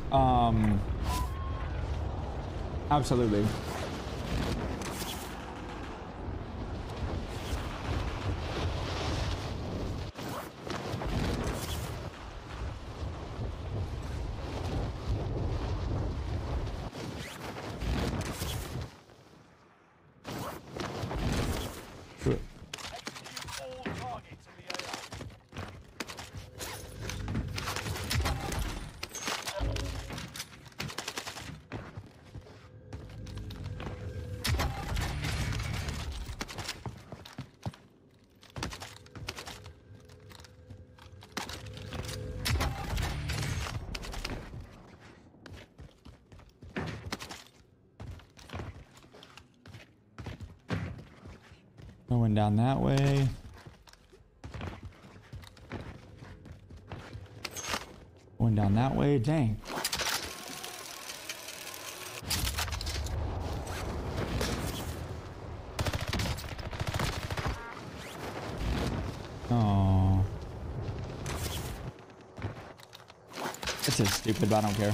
Absolutely. Going down that way. Going down that way. Dang. Oh. It's just stupid, but I don't care.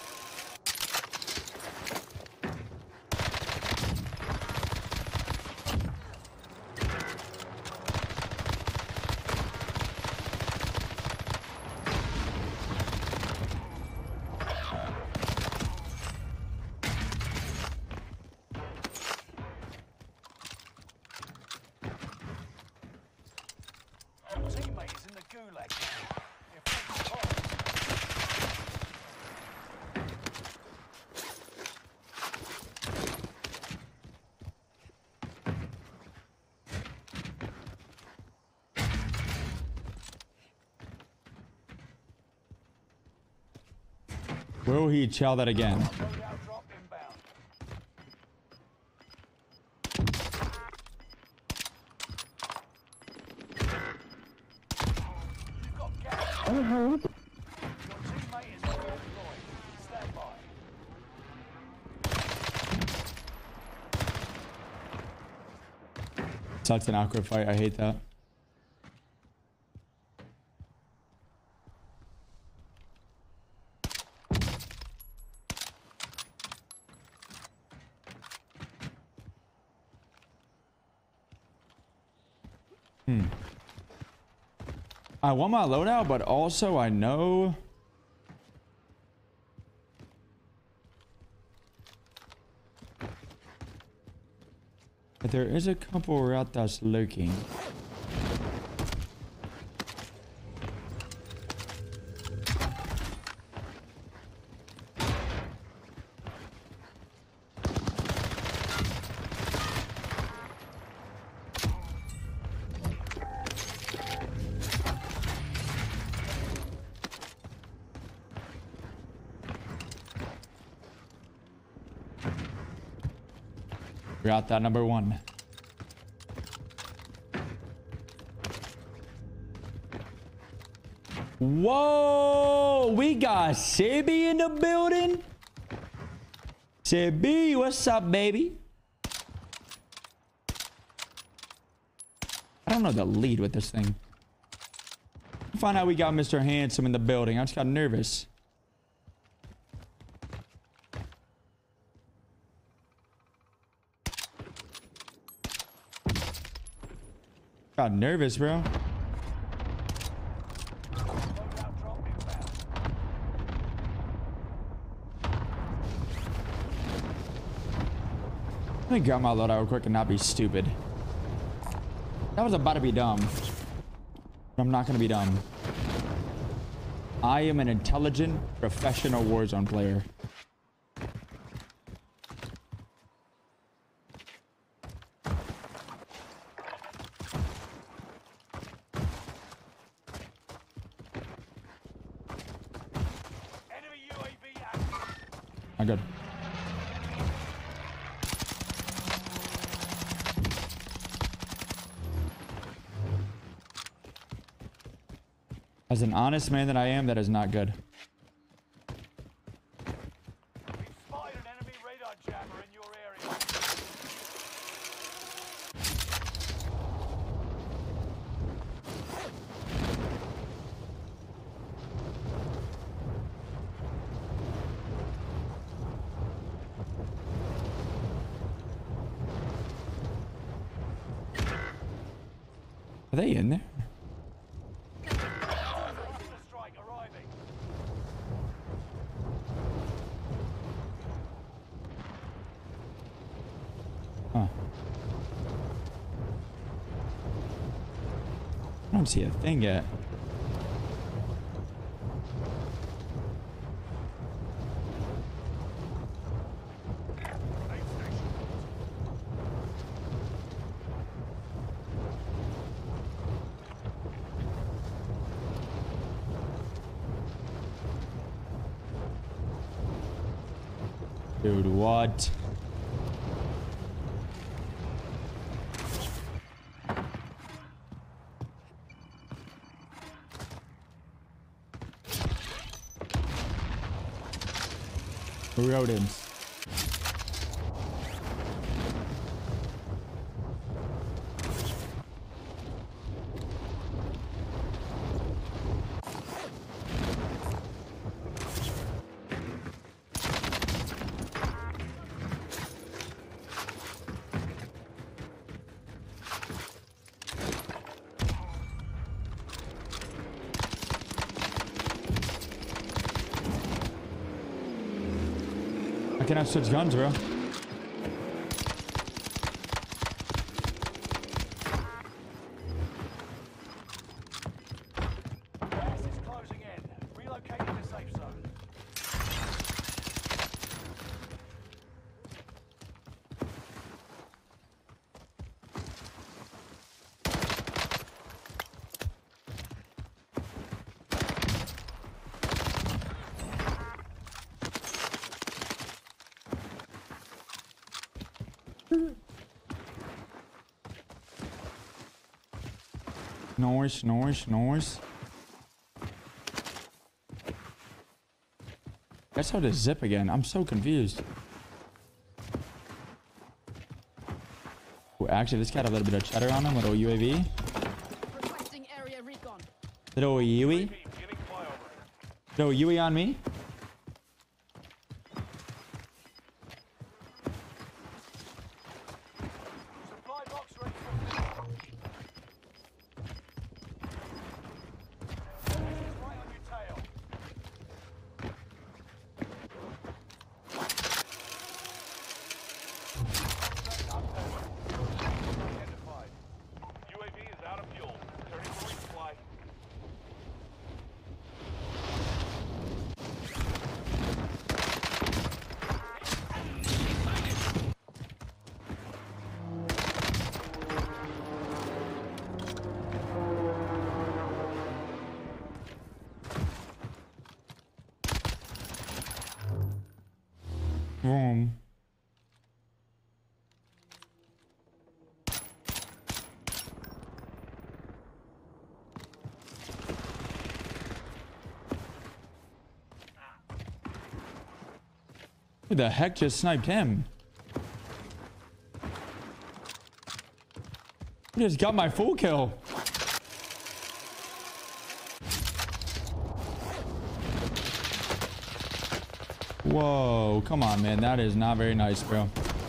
Will he chow that again? Such an awkward fight. I hate that. I want my loadout, but also I know that there is a couple out that's lurking. We're out that number one. Whoa, we got Sibby in the building. Sibby, what's up, baby? I don't know the lead with this thing. Find out we got Mr. Handsome in the building. I just got nervous. Got nervous, bro. Let me grab my loadout real quick and not be stupid. That was about to be dumb. But I'm not going to be dumb. I am an intelligent, professional Warzone player. I'm good. As an honest man that I am, that is not good. We spotted an enemy radar jammer in your area. Are they in there? Cluster strike arriving. Huh. I don't see a thing yet. Dude, what? Rodents. I cannot switch guns, bro. Gas is closing in. Relocating the safe zone. Noise. That's how to zip again. I'm so confused. Well, actually, this got a little bit of cheddar on him. Little UAV. Requesting area recon. Little UE. Beginning flyover. Little UE on me. Supply box ready for right on your tail. Identified. UAV is out of fuel. Returning for resupply. Boom. Who the heck just sniped him? Who just got my full kill? Whoa, come on, man. That is not very nice, bro.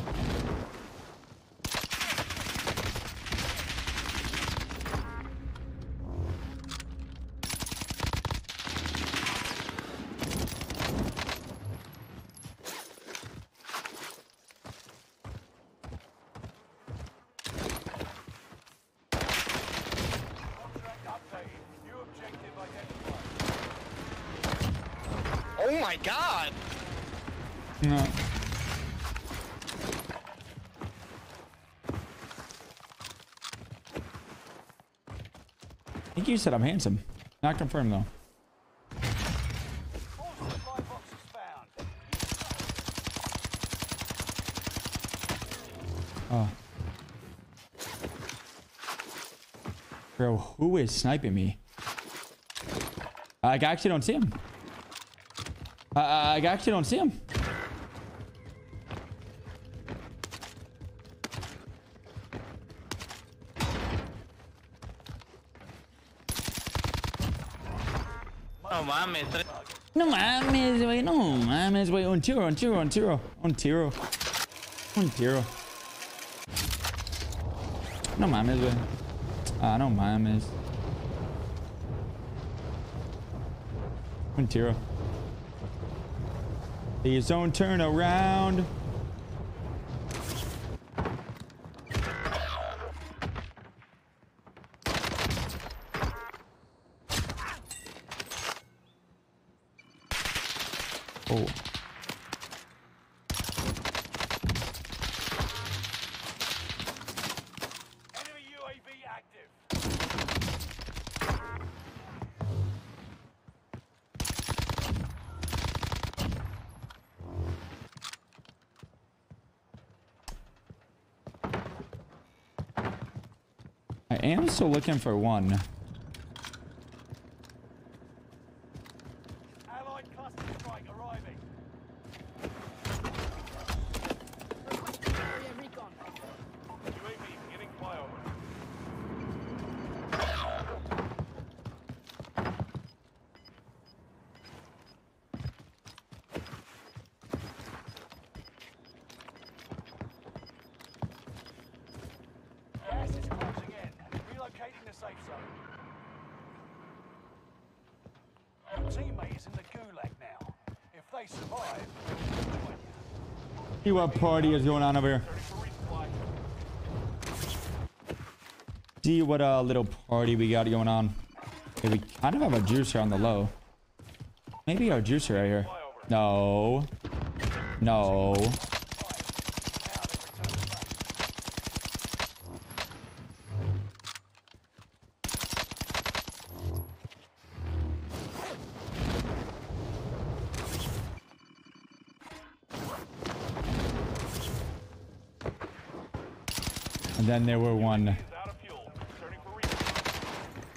Contract updated. New objective identified. Oh my god! No. I think you said I'm handsome. Not confirmed though. All supply boxes found. Oh. Bro, who is sniping me? I actually don't see him. I actually don't see him. No mames, No mames, güey. No mames, güey. Un tiro. No mames, güey. No mames. Mentira. Please don't turn around. Oh. Enemy UAV active. I am still looking for one. Allied cluster strike arriving. Requesting area recon. UAV beginning flyover. Gas is closing in. Relocating the safe zone. Your teammate is in the gulag now. If they survive, they'll join you. See what party is going on over here. Ready for resupply. See what little party we got going on. Okay, we kind of have a juicer on the low. Maybe our juicer right here. No. No. Now they return to base. And then there were one. Is out of fuel. Returning for resupply.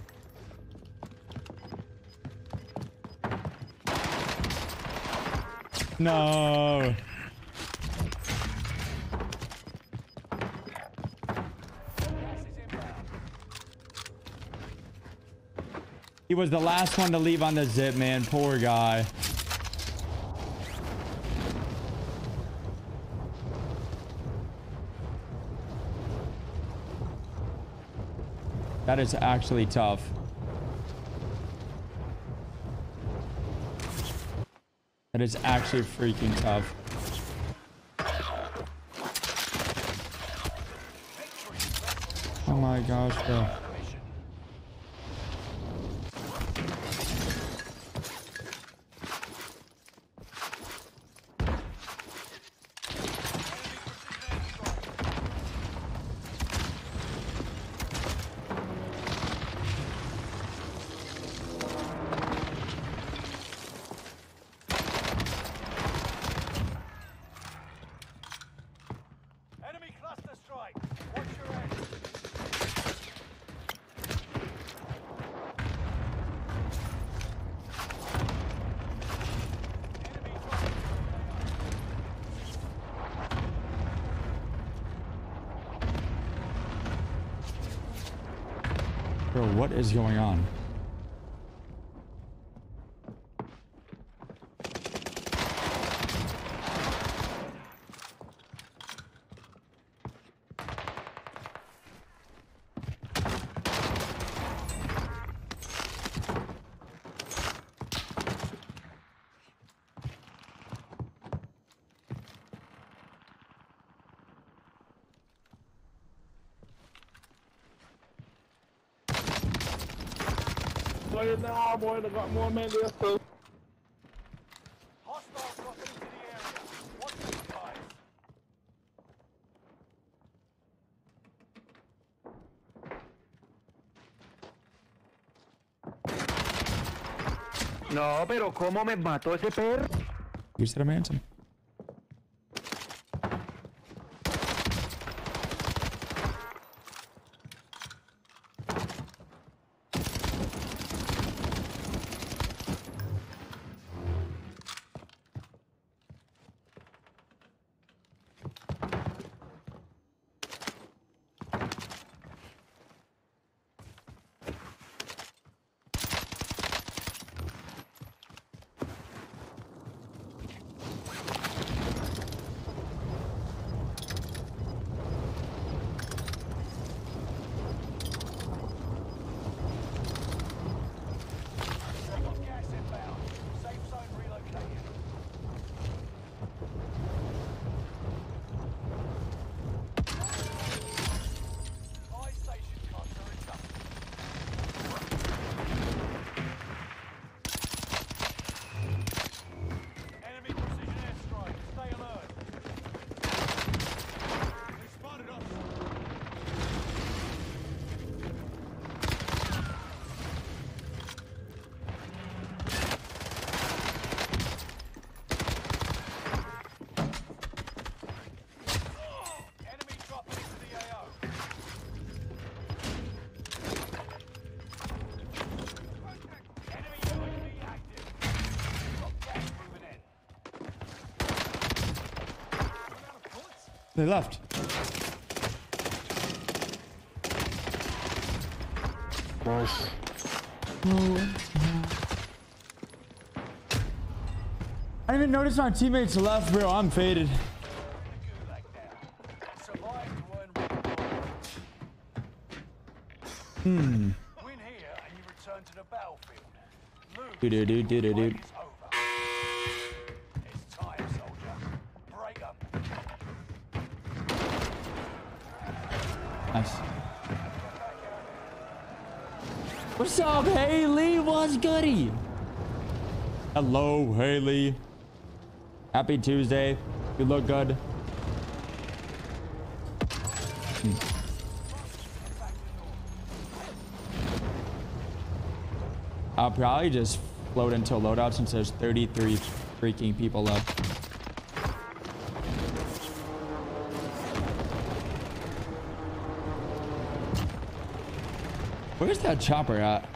No. Gas is inbound. He was the last one to leave on the zip, man. Poor guy. That is actually tough. That is actually freaking tough. Oh my gosh, bro. Mission. Enemy cluster strike. Watch your head. Enemy dropping. Bro, what is going on? Hostiles dropping into the area. Watch the skies. No, pero ¿cómo me mató ese perro? You said I'm handsome. They left. Nice. I didn't even notice my teammates left, bro. I'm faded. Gulag now. Survive to earn rewards. Win here and you return to the battlefield. Lose. Do. It's over. It's time, soldier. Break 'em. Nice. What's up, Haley? What's goody? Hello, Haley. Happy Tuesday. You look good. I'll probably just float into a loadout since there's 33 freaking people left. Where's that chopper at?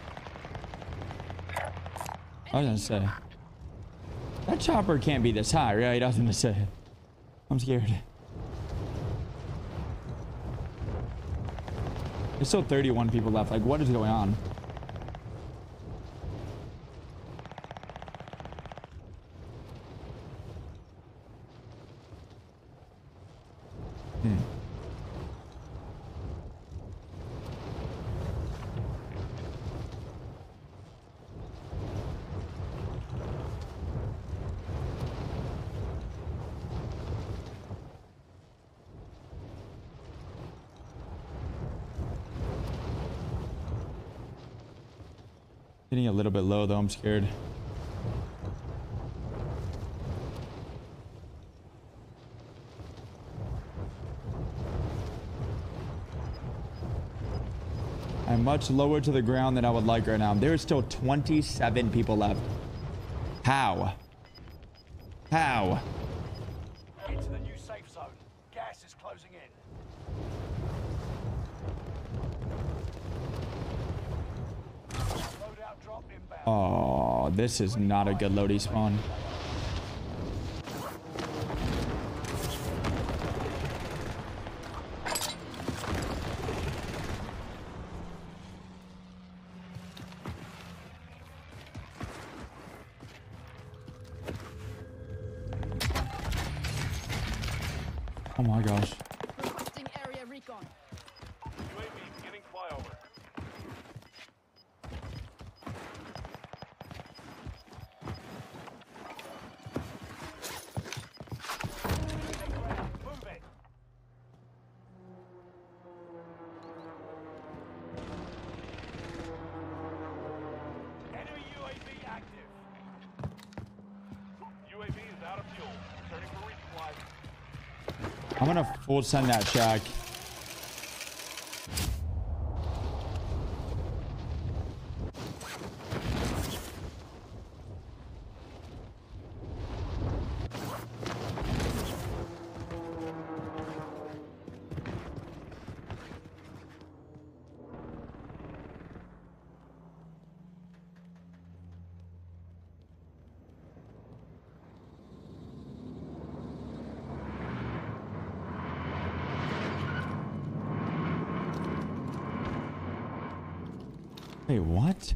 I was gonna say. That chopper can't be this high, right? I was gonna say. I'm scared. There's still 31 people left. Like, what is going on? Getting a little bit low though, I'm scared. I'm much lower to the ground than I would like right now. There's still 27 people left. How? How? Get to the new safe zone. Gas is closing in. Loadout drop inbound. Oh, this is not a good loadie spawn. Oh my gosh. Requesting area recon. UAV beginning flyover. Move it. Enemy UAV active. UAV is out of fuel. Returning for resupply. I'm gonna full send that shack. Hey, what?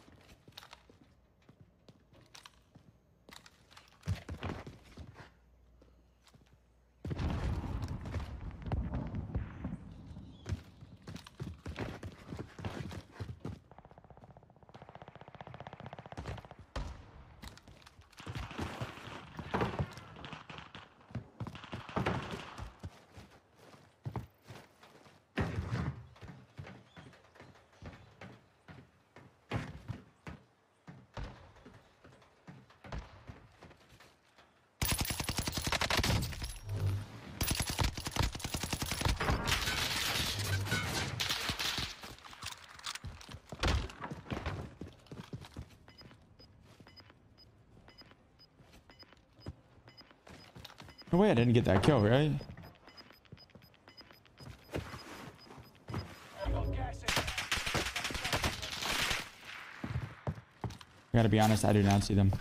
No way I didn't get that kill, right? I gotta be honest, I do not see them.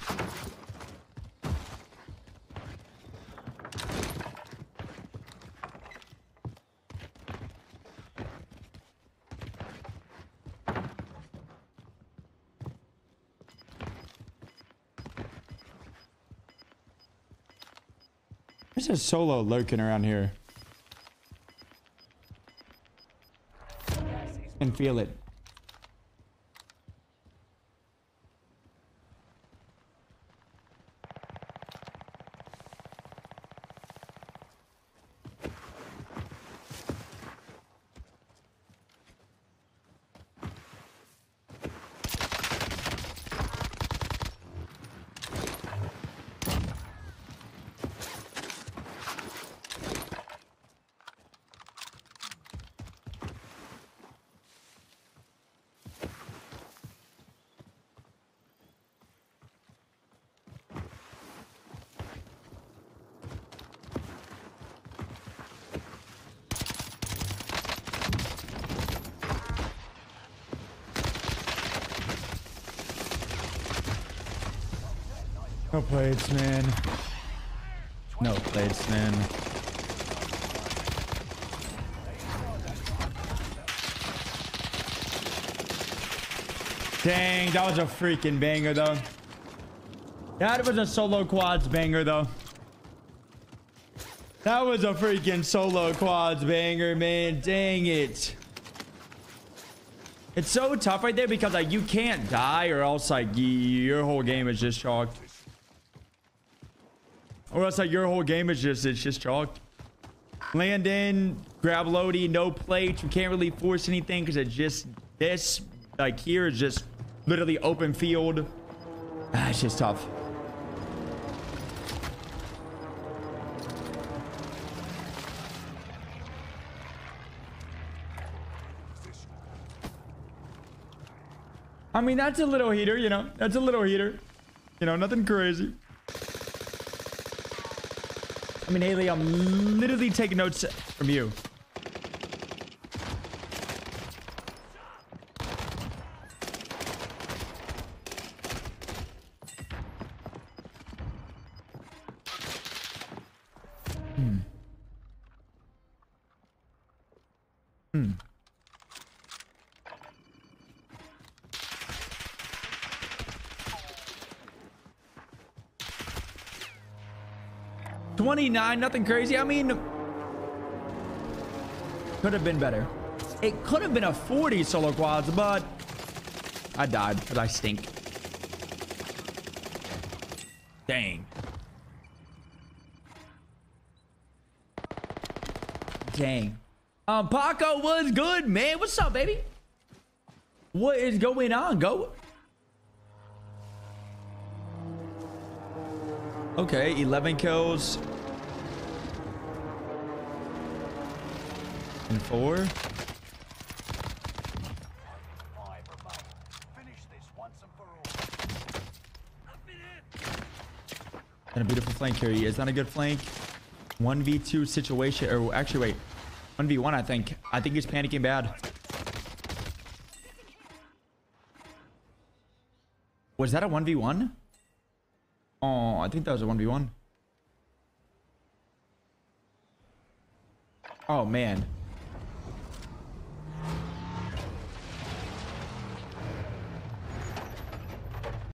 There's a solo lurking around here. Can feel it. No plates, man. No plates, man. Dang, that was a freaking banger, though. That was a solo quads banger, though. That was a freaking solo quads banger, man. Dang it. It's so tough right there because, like, you can't die or else, like, your whole game is just chalked. Or else, like, your whole game is just, it's just chalked. Land in, grab loady, no plate. You can't really force anything because it's just this, like, here is just literally open field. Ah, it's just tough. I mean, that's a little heater, you know. That's a little heater. You know, nothing crazy. I mean, Haley, I'm literally taking notes from you. Hmm. 29, nothing crazy. I mean, could have been better. It could have been a 40 solo quads, but I died because I stink. Dang. Dang. Paco was good, man. What's up, baby? What is going on? Go. Okay, 11 kills. And 4. 5 remain. Finish this once and for all. And a beautiful flank here. He is not a good flank. 1v2 situation. Or actually, wait. 1v1, I think. I think he's panicking bad. Was that a 1v1? Oh, I think that was a 1v1. Oh, man.